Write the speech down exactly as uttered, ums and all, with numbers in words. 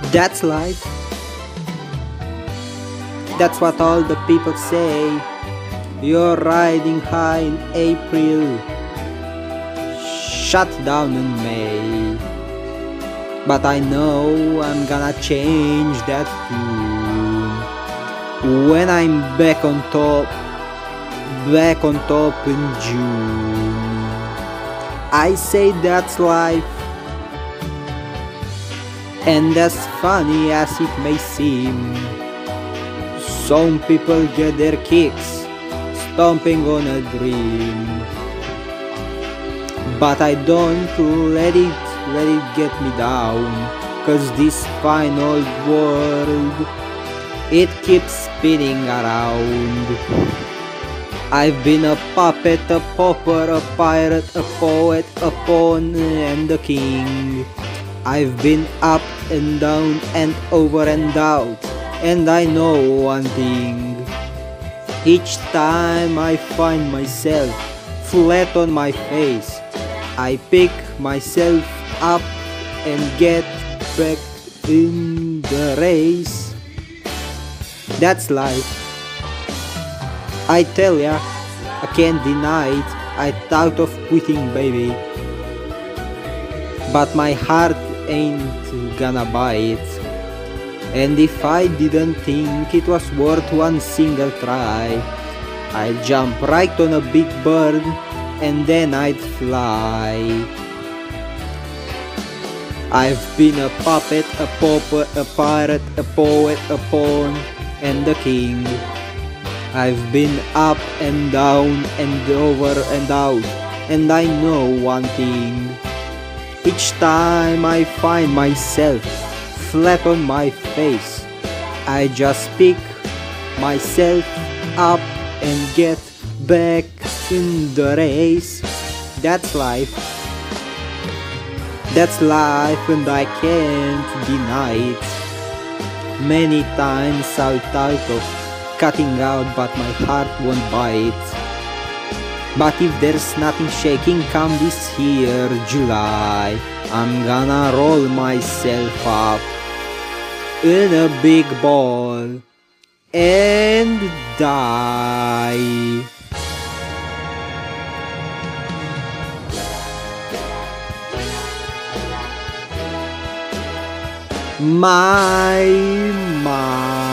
That's life. That's what all the people say. You're riding high in April, shut down in May. But I know I'm gonna change that tune when I'm back on top, back on top in June. I say that's life, and as funny as it may seem, some people get their kicks stomping on a dream. But I don't let it, let it get me down, 'cause this fine old world, it keeps spinning around. I've been a puppet, a pauper, a pirate, a poet, a pawn, and a king. I've been up and down and over and out, and I know one thing. Each time I find myself flat on my face, I pick myself up and get back in the race. That's life. I tell ya, I can't deny it, I thought of quitting, baby. But my heart ain't gonna buy it. And if I didn't think it was worth one single try, I'd jump right on a big bird and then I'd fly. I've been a puppet, a pauper, a pirate, a poet, a pawn, and a king. I've been up and down and over and out, and I know one thing. Each time I find myself flat on my face, I just pick myself up and get back in the race. That's life. That's life, and I can't deny it. Many times I thought of cutting out, but my heart won't buy it. But if there's nothing shaking come this here July, I'm gonna roll myself up in a big ball and die. My, my.